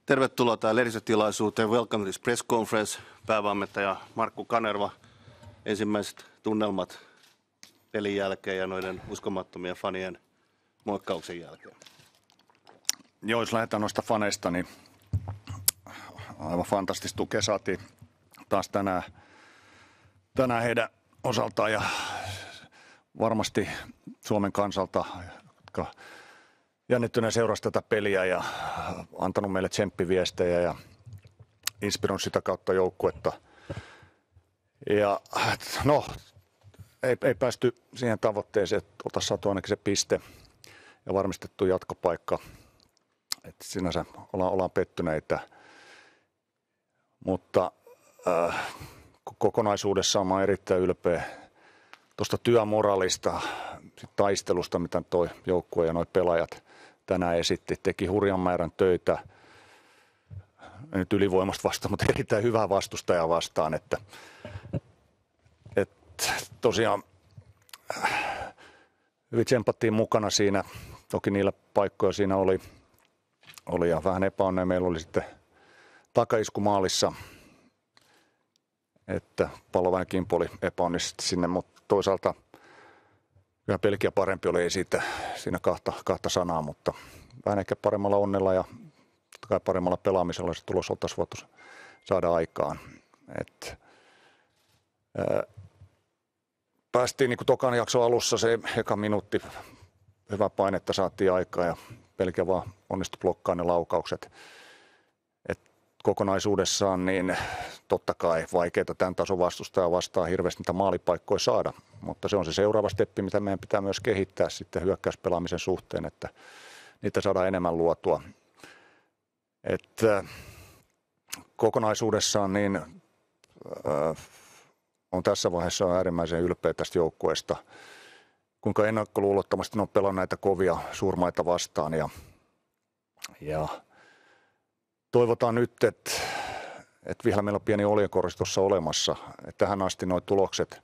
Tervetuloa tähän lehdistötilaisuuteen. Welcome to this press conference. Päävalmentaja Markku Kanerva. Ensimmäiset tunnelmat pelin jälkeen ja noiden uskomattomien fanien moikkauksen jälkeen. Joo, jos lähdetään noista faneista, niin aivan fantastista tukea saatiin taas tänään heidän osaltaan ja varmasti Suomen kansalta, jotka jännittyneen seurasi tätä peliä ja antanut meille tsemppiviestejä ja inspiroinut sitä kautta joukkuetta. Ja no, ei päästy siihen tavoitteeseen, että oltaisiin saatu ainakin se piste ja varmistettu jatkopaikka. Että sinänsä ollaan pettyneitä, mutta kokonaisuudessaan mä oon erittäin ylpeä tuosta työmoraalista, taistelusta, mitä toi joukkue ja noi pelaajat tänään esitti. Teki hurjan määrän töitä, nyt ylivoimasta vastaan, mutta erittäin hyvää vastustajaa vastaan. Että tosiaan hyvin tsempattiin mukana siinä. Toki niillä paikkoja siinä oli ja vähän epäonnea. Meillä oli sitten takaisku maalissa, että pallo vähän kimpoli epäonnisesti sinne, mutta toisaalta kyllä Belgia parempi oli, ei siitä siinä kahta sanaa, mutta vähän ehkä paremmalla onnella ja totta kai paremmalla pelaamisella se tulos oltaisiin voitu saada aikaan. Päästiin niin kuin tokan jakson alussa se eka minuutti, hyvä painetta saatiin aikaa ja Belgia vaan onnistui blokkaamaan ne laukaukset. Kokonaisuudessaan niin totta kai vaikeaa tämän tason vastustajaa vastaan hirveästi niitä maalipaikkoja saada, mutta se on se seuraava steppi, mitä meidän pitää myös kehittää sitten hyökkäyspelaamisen suhteen, että niitä saadaan enemmän luotua. Kokonaisuudessaan niin on tässä vaiheessa äärimmäisen ylpeä tästä joukkueesta, kuinka ennakkoluulottomasti ne on pelannut näitä kovia suurmaita vastaan ja toivotaan nyt, että vielä meillä on pieni oljenkorsi tuossa olemassa. Että tähän asti nuo tulokset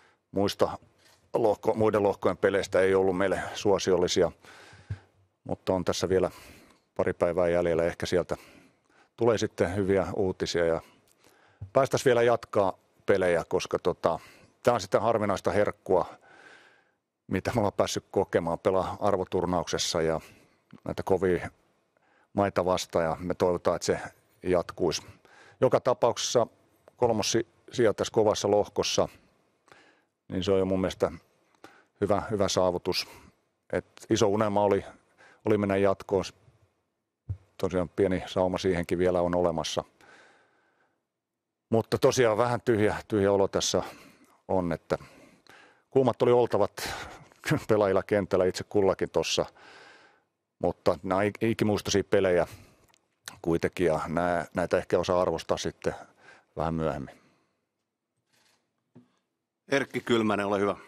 muiden lohkojen peleistä ei ollut meille suosiollisia, mutta on tässä vielä pari päivää jäljellä. Ehkä sieltä tulee sitten hyviä uutisia ja päästäisiin vielä jatkaa pelejä, koska tämä on sitten harvinaista herkkua, mitä me ollaan päässyt kokemaan pelaa arvoturnauksessa ja näitä kovia maita vastaan ja me toivotaan, että se jatkuisi. Joka tapauksessa kolmossija tässä kovassa lohkossa, niin se on jo mun mielestä hyvä saavutus. Iso unelma oli mennä jatkoon. Tosiaan pieni sauma siihenkin vielä on olemassa. Mutta tosiaan vähän tyhjä olo tässä on, että kuumat oli oltavat pelaajilla kentällä itse kullakin tuossa. Mutta nämä on ikimuistoisia pelejä kuitenkin ja näitä ehkä osaa arvostaa sitten vähän myöhemmin. Erkki Kylmänen, ole hyvä.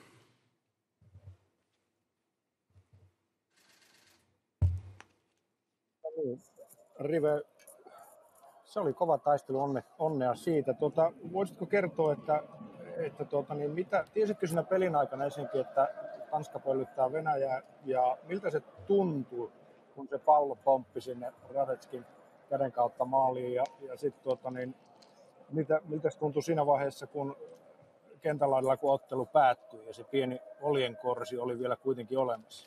Rive, se oli kova taistelu, onnea siitä. Voisitko kertoa, että tiesitkö siinä pelin aikana ensinnäkin, että Tanska pöllyttää Venäjää ja miltä se tuntui, kun se pallo pomppi sinne Radetskin käden kautta maaliin ja sitten miltä se tuntui siinä vaiheessa, kun kentälaidalla kun ottelu päättyi ja se pieni oljenkorsi oli vielä kuitenkin olemassa?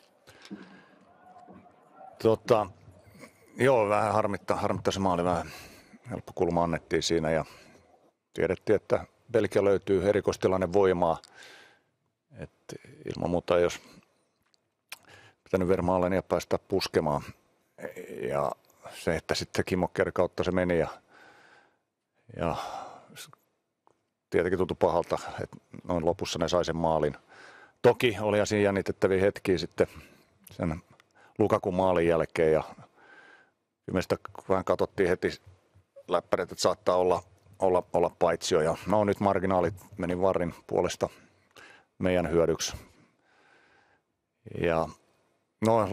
Joo, vähän harmittaa se maali, vähän helppo kulma annettiin siinä ja tiedettiin, että Belgia löytyy erikoistilanne voimaa, että ilman muuta ei olisi pitänyt Vermaalen ja päästä puskemaan. Ja se, että sitten Kimmokkeri kautta se meni ja tietenkin tuntui pahalta, että noin lopussa ne sai sen maalin. Toki oli siinä jännitettäviä hetkiä sitten sen Lukakun maalin jälkeen ja viimeistä vähän katsottiin heti läppärit, että saattaa olla paitsio. Ja no nyt marginaalit meni VARin puolesta meidän hyödyksi. Ja no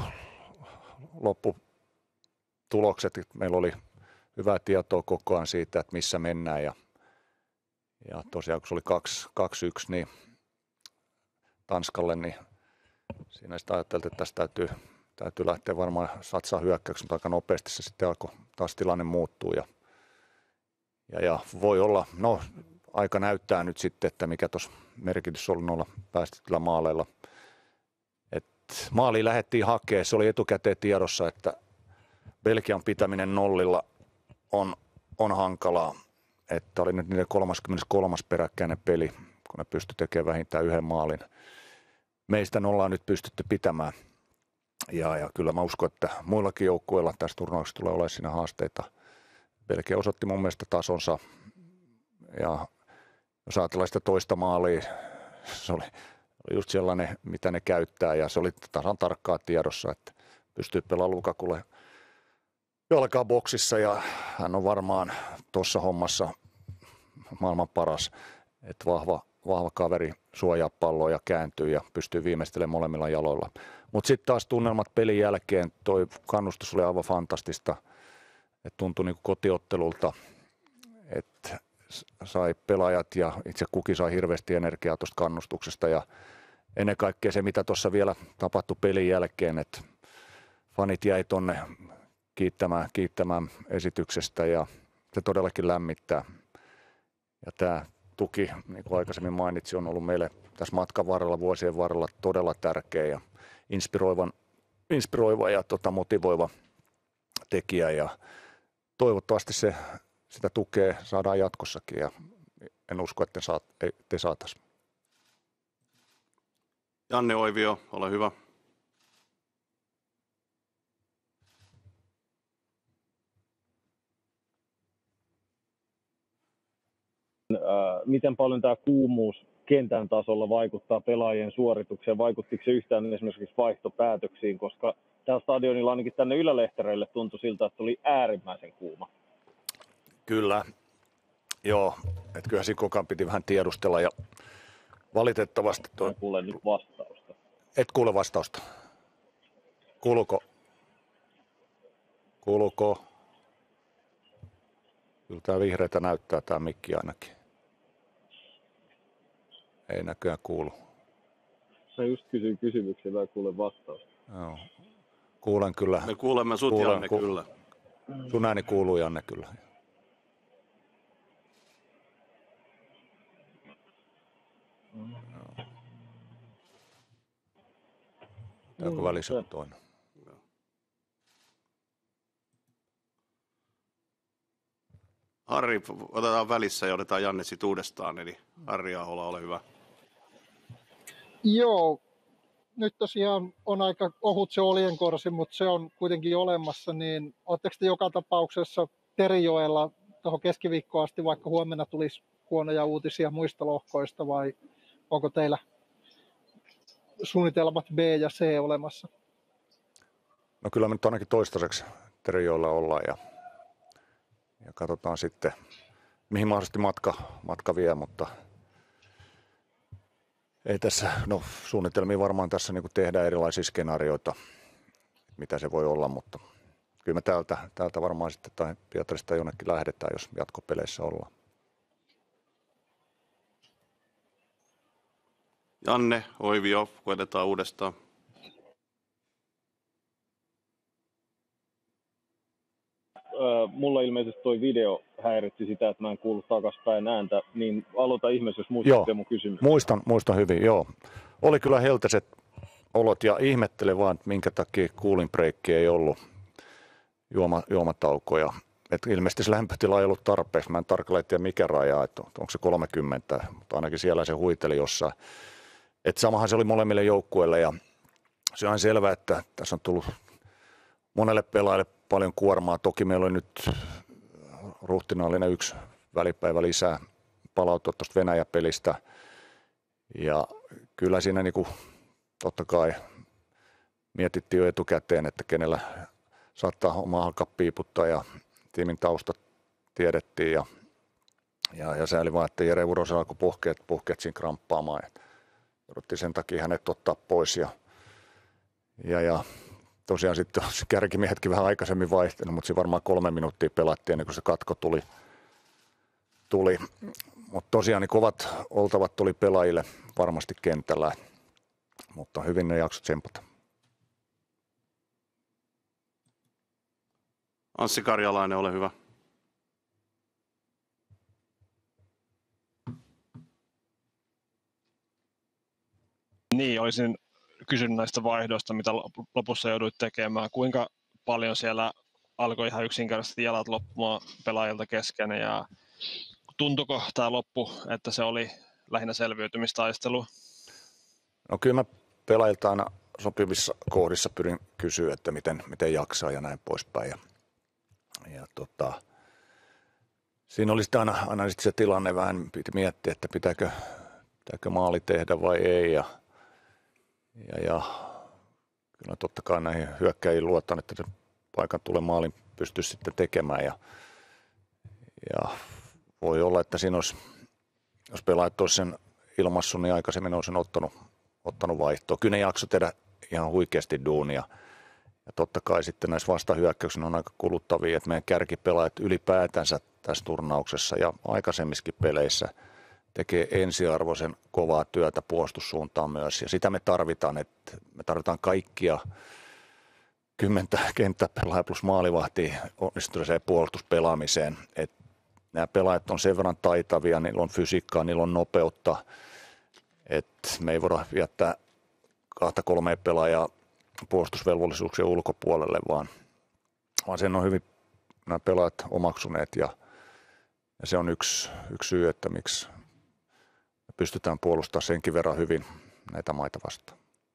lopputulokset, meillä oli hyvää tietoa koko ajan siitä, että missä mennään. Ja tosiaan kun se oli 2-1 niin Tanskalle, niin siinä sitten ajatteltiin, että tässä täytyy lähteä varmaan satsaa hyökkäyksen, mutta aika nopeasti se sitten alkoi taas tilanne muuttuu. Ja voi olla, no aika näyttää nyt sitten, että mikä tuossa merkitys oli noilla päästetyillä maaleilla. Maaliin lähdettiin hakemaan, se oli etukäteen tiedossa, että Belgian pitäminen nollilla on hankalaa. Että oli nyt niiden 33. peräkkäinen peli, kun ne pystyi tekemään vähintään yhden maalin. Meistä ollaan nyt pystytty pitämään. Ja kyllä mä uskon, että muillakin joukkueilla tässä turnauksessa tulee olemaan siinä haasteita. Belgia osoitti mun mielestä tasonsa. Ja jos ajatellaan sitä toista maalia, se oli just sellainen, mitä ne käyttää. Ja se oli tasan tarkkaa tiedossa, että pystyy pelaamaan Lukakulle jalkaa boksissa. Ja hän on varmaan tuossa hommassa maailman paras. Että vahva kaveri suojaa palloa ja kääntyy ja pystyy viimeistelemään molemmilla jaloilla. Mutta sitten taas tunnelmat pelin jälkeen, toi kannustus oli aivan fantastista. Et tuntui niinku kotiottelulta, että sai pelaajat ja itse kukin sai hirveästi energiaa tuosta kannustuksesta. Ja ennen kaikkea se, mitä tuossa vielä tapahtui pelin jälkeen, että fanit jäi tonne kiittämään esityksestä ja se todellakin lämmittää. Ja tämä tuki, niin kuin aikaisemmin mainitsin, on ollut meille tässä matkan varrella, vuosien varrella todella tärkeä ja inspiroiva ja motivoiva tekijä. Ja toivottavasti sitä tukea saadaan jatkossakin ja en usko, että te saataisiin. Janne Oivio, ole hyvä. Miten paljon tämä kuumuus kentän tasolla vaikuttaa pelaajien suoritukseen? Vaikuttiko se yhtään esimerkiksi vaihtopäätöksiin, koska täällä stadionilla ainakin tänne ylälehtereille tuntui siltä, että oli äärimmäisen kuuma. Kyllä, joo, että kyllähän siinä koko ajan piti vähän tiedustella ja valitettavasti... En kuule nyt vastausta. Et kuule vastausta. Kuuluuko? Kyllä tämä vihreätä näyttää tämä mikki ainakin. Ei näköjään kuulu. Sä just kysyin kysymyksiä, mä kuulen vastausta. Joo. Kuulen kyllä. Me kuulemme sut, Janne, kyllä. Sun ääni kuuluu, Janne, kyllä. Onko välissä on toinen? Harri, otetaan välissä ja otetaan Janne sit uudestaan, eli Harri Ahola, ole hyvä. Joo, nyt tosiaan on aika ohut se oljenkorsi, mutta se on kuitenkin olemassa, niin oletteko te joka tapauksessa Terijoella tuohon keskiviikkoon asti, vaikka huomenna tulisi huonoja uutisia muista lohkoista, vai onko teillä suunnitelmat B ja C olemassa? No kyllä me nyt ainakin toistaiseksi Terijoella ollaan ja katsotaan sitten, mihin mahdollisesti matka vie, mutta ei tässä, no suunnitelmia varmaan tässä niin kuin tehdään erilaisia skenaarioita, mitä se voi olla, mutta kyllä me täältä varmaan sitten tai Pietarista jonnekin lähdetään, jos jatkopeleissä ollaan. Janne Oivio, koetetaan uudestaan. Mulla ilmeisesti toi video häiritti sitä, että mä en kuullut takaspäin ääntä, niin aloita ihmeessä, jos muistatte mun kysymyksen. Muistan hyvin, joo. Oli kyllä helteiset olot ja ihmettelen vaan, että minkä takia cooling break ei ollut juomataukoja. Et ilmeisesti se lämpötila ei ollut tarpeeksi. Mä en tarkalleen tiedä mikä raja, että onko se 30, mutta ainakin siellä se huiteli jossain. Et samahan se oli molemmille joukkueille ja se on selvää, että tässä on tullut monelle pelaajalle paljon kuormaa. Toki meillä oli nyt ruhtinaallinen yksi välipäivä lisää palautua tuosta Venäjä-pelistä. Ja kyllä siinä niin kuin, totta kai mietittiin jo etukäteen, että kenellä saattaa omaa alkaa piiputtaa ja tiimin taustat tiedettiin. Ja sääli vaan, että Jere Urosen alkoi puhkeet siinä kramppaamaan. Jouduttiin sen takia hänet ottaa pois ja tosiaan sitten kärkimiehetkin vähän aikaisemmin vaihtunut, mutta siinä varmaan 3 minuuttia pelattiin ennen kuin se katko tuli. Mutta tosiaan niin kovat oltavat tuli pelaajille varmasti kentällä, mutta hyvin ne jaksot tsempata. Anssi Karjalainen, ole hyvä. Niin, olisin kysynyt näistä vaihdoista, mitä lopussa jouduit tekemään. Kuinka paljon siellä alkoi ihan yksinkertaisesti jalat loppumaan pelaajilta kesken ja tuntuko tämä loppu, että se oli lähinnä selviytymistaistelu? No kyllä mä pelaajilta aina sopivissa kohdissa pyrin kysyä, että miten jaksaa ja näin poispäin. Siinä oli sitten aina se tilanne vähän, piti miettiä, että pitääkö maali tehdä vai ei. Ja kyllä totta kai näihin hyökkäjiin luotan, että se paikan tulee maalin pystyisi sitten tekemään. Ja voi olla, että siinä olisi, jos pelaajat olisi sen ilmassut, niin aikaisemmin olisin ottanut vaihtoa. Kyllä ne jakso tehdä ihan huikeasti duunia. Ja totta kai sitten näissä vastahyökkäyksissä on aika kuluttavia, että meidän kärkipelaajat ylipäätänsä tässä turnauksessa ja aikaisemmissakin peleissä tekee ensiarvoisen kovaa työtä puolustussuuntaan myös. Ja sitä me tarvitaan, että me tarvitaan kaikkia 10 kenttäpelaajia plus maalivahtia onnistuneeseen puolustuspelaamiseen. Että nämä pelaajat on sen verran taitavia, niillä on fysiikkaa, niillä on nopeutta, että me ei voida viettää 2-3 pelaajaa puolustusvelvollisuuksien ulkopuolelle, vaan sen on hyvin nämä pelaajat omaksuneet ja se on yksi syy, että miksi me pystytään puolustamaan senkin verran hyvin näitä maita vastaan.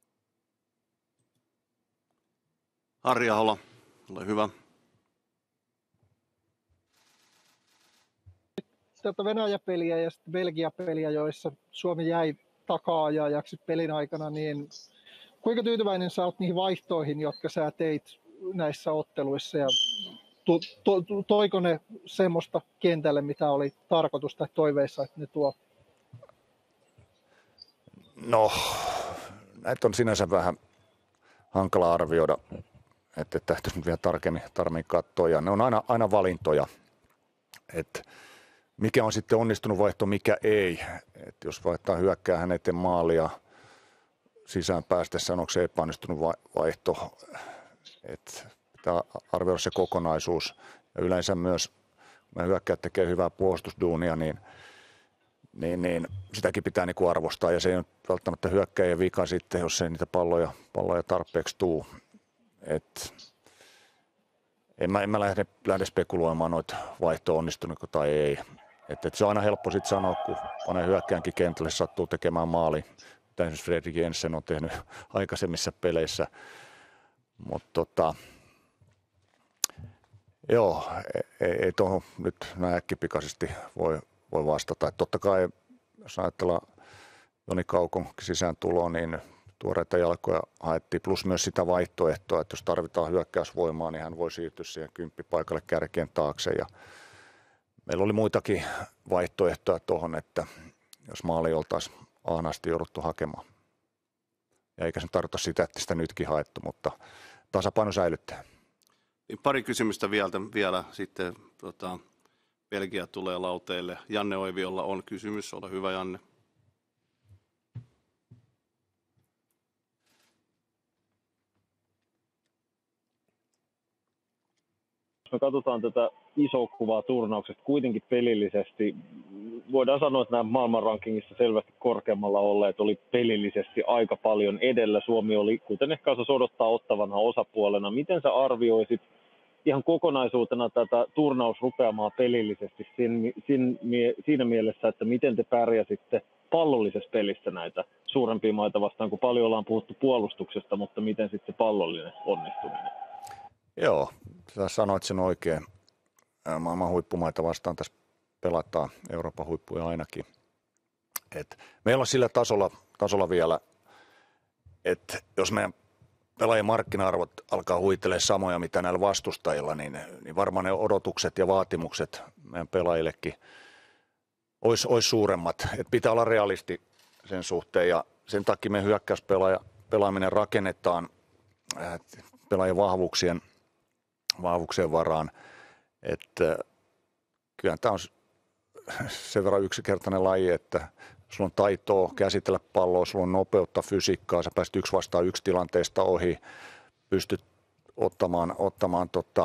Harri Ahola, ole hyvä. Tätä Venäjä-peliä ja sitten Belgia-peliä, joissa Suomi jäi takaa-ajajaksi pelin aikana, niin kuinka tyytyväinen sä oot niihin vaihtoihin, jotka sä teit näissä otteluissa ja toiko ne semmoista kentälle, mitä oli tarkoitus tai toiveissa, että ne tuo? No, näitä on sinänsä vähän hankala arvioida, että täytyisi nyt vielä tarkemmin katsoa ja ne on aina valintoja, että mikä on sitten onnistunut vaihto, mikä ei. Että jos vaihtaa hyökkää hänen eteen maalia sisään päästessä, onko se epäonnistunut vaihto. Että pitää arvioida se kokonaisuus. Ja yleensä myös, kun hyökkäät tekee hyvää puolustusduunia, niin sitäkin pitää niin kuin arvostaa. Ja se ei ole välttämättä hyökkäjien vika sitten, jos ei niitä palloja tarpeeksi tule. En mä lähde spekuloimaan noita vaihtoa onnistunutko tai ei. Se on aina helppo sitten sanoa, kun panee hyökkäänkin kentälle, sattuu tekemään maali. Mitä esimerkiksi Fredrik Jensen on tehnyt aikaisemmissa peleissä. Mutta joo, ei tuohon nyt näin äkkipikaisesti voi vastata. Et totta kai, jos ajatellaan Joni Kaukon sisään tuloa, niin tuoreita jalkoja haettiin, plus myös sitä vaihtoehtoa, että jos tarvitaan hyökkäysvoimaa, niin hän voi siirtyä siihen 10 paikalle kärkeen taakse. Ja meillä oli muitakin vaihtoehtoja tuohon, että jos maali oltaisiin ahnaasti jouduttu hakemaan. Ja eikä se tarkoita sitä, että sitä nytkin haettu, mutta tasapaino säilyttää. Pari kysymystä vielä sitten Belgia tulee lauteille. Janne Oiviolla on kysymys, ole hyvä Janne. Jos me katsotaan tätä isoa kuvaa turnauksesta kuitenkin pelillisesti, voidaan sanoa, että nämä maailmanrankingissa selvästi korkeammalla olleet oli pelillisesti aika paljon edellä. Suomi oli, kuten ehkä osasi odottaa, ottavana osapuolena. Miten sä arvioisit ihan kokonaisuutena tätä turnausrupeamaa pelillisesti siinä mielessä, että miten te pärjäsitte pallollisessa pelissä näitä suurempia maita vastaan, kun paljon ollaan puhuttu puolustuksesta, mutta miten sitten se pallollinen onnistuminen? Joo, sä sanoit sen oikein. Maailman huippumaita vastaan tässä pelataan, Euroopan huippuja ainakin. Meillä on sillä tasolla vielä, että jos meidän pelaajien markkina-arvot alkaa huitelemaan samoja mitä näillä vastustajilla, niin varmaan ne odotukset ja vaatimukset meidän pelaajillekin olisi suuremmat. Et pitää olla realisti sen suhteen ja sen takia meidän hyökkäyspelaaminen rakennetaan pelaajien vahvuuksien varaan. Että kyllä tämä on sen verran yksinkertainen laji, että sulla on taitoa käsitellä palloa, sulla on nopeutta, fysiikkaa, sä pääset 1-1 tilanteesta ohi, pystyt ottamaan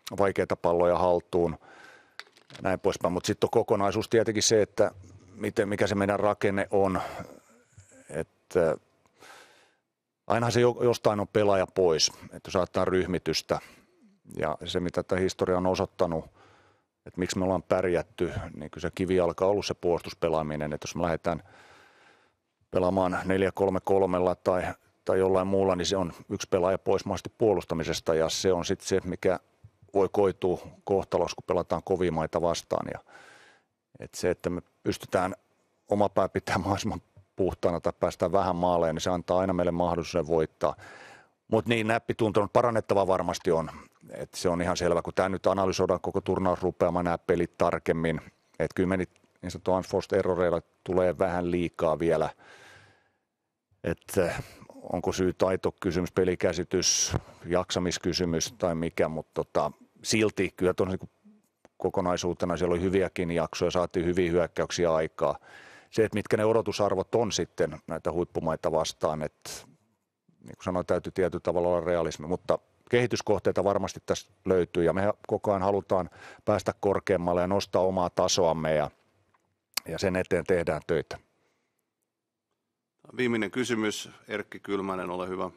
vaikeita palloja haltuun, näin poispäin. Mutta sitten on kokonaisuus tietenkin se, että mikä se meidän rakenne on, että ainahan se jostain on pelaaja pois, että saattaa ryhmitystä. Ja se, mitä tämä historia on osoittanut, että miksi me ollaan pärjätty, niin kyllä se kivijalka on ollut se puolustuspelaaminen. Että jos me lähdetään pelaamaan 4-3-3 tai jollain muulla, niin se on yksi pelaaja pois mahdollisesti puolustamisesta. Ja se on sitten se, mikä voi koitua kohtaloksi, kun pelataan kovia maita vastaan. Ja, että se, että me pystytään oma pää pitämään mahdollisimman puhtaana tai päästään vähän maaleen, niin se antaa aina meille mahdollisuuden voittaa. Mutta niin, näppitunto parannettava varmasti on. Et se on ihan selvä, kun tämä nyt analysoidaan koko turnaus rupeamaan nämä pelit tarkemmin. Että kyllä me niin sanottu unforced erroreilla tulee vähän liikaa vielä. Että onko syy taitokysymys, pelikäsitys, jaksamiskysymys tai mikä, mutta silti kyllä tuon kokonaisuutena siellä oli hyviäkin jaksoja, saatiin hyviä hyökkäyksiä aikaa. Se, että mitkä ne odotusarvot on sitten näitä huippumaita vastaan, että niin kuin sanoin, täytyy tietyllä tavalla olla realismi, mutta kehityskohteita varmasti tässä löytyy ja me koko ajan halutaan päästä korkeammalle ja nostaa omaa tasoamme ja sen eteen tehdään töitä. Viimeinen kysymys, Erkki Kylmänen, ole hyvä.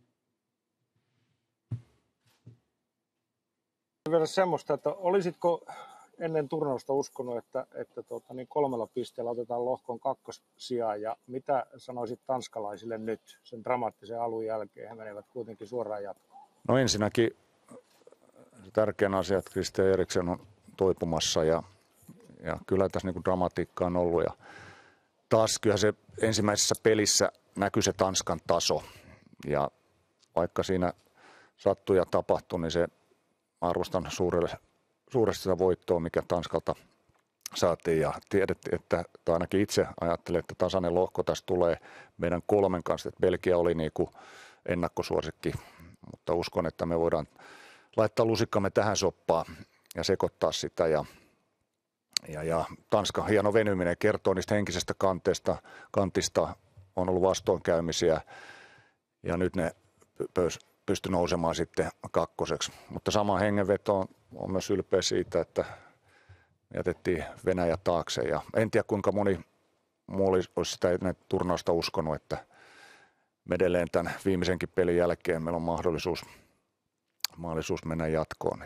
Vielä semmoista, että olisitko ennen turnausta uskonut, että niin 3 pisteellä otetaan lohkon 2. sijaan ja mitä sanoisit tanskalaisille nyt sen dramaattisen alun jälkeen? He menevät kuitenkin suoraan jatkoon. No ensinnäkin tärkeän asia, että Christian Eriksen on toipumassa ja kyllä tässä niin kuin dramatiikka on ollut. Ja taas kyllä se ensimmäisessä pelissä näkyy se Tanskan taso ja vaikka siinä sattui ja tapahtui, niin se arvostan suuresti sitä voittoa, mikä Tanskalta saatiin ja tiedettiin, että ainakin itse ajattelin, että tasainen lohko tässä tulee meidän 3 kanssa, että Belgia oli niin kuin ennakkosuosikki, mutta uskon, että me voidaan laittaa lusikkamme tähän soppaan ja sekoittaa sitä ja Tanskan hieno venyminen kertoo niistä henkisestä kantista, on ollut vastoinkäymisiä ja nyt ne pystyi nousemaan sitten 2. Mutta sama hengenveto on myös ylpeä siitä, että jätettiin Venäjä taakse ja en tiedä kuinka moni muu olisi sitä turnausta uskonut, että me edelleen tämän viimeisenkin pelin jälkeen meillä on mahdollisuus mennä jatkoon.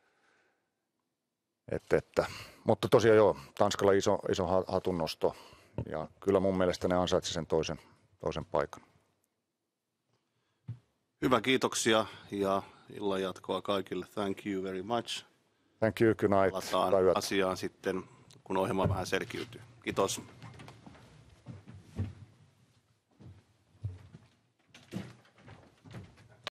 Mutta tosiaan joo, Tanskalla iso hatunnosto ja kyllä mun mielestä ne ansaitsi sen toisen paikan. Hyvä, kiitoksia ja illan jatkoa kaikille. Thank you very much. Thank you, good night. Palataan asiaan sitten, kun ohjelma vähän selkiytyy. Kiitos.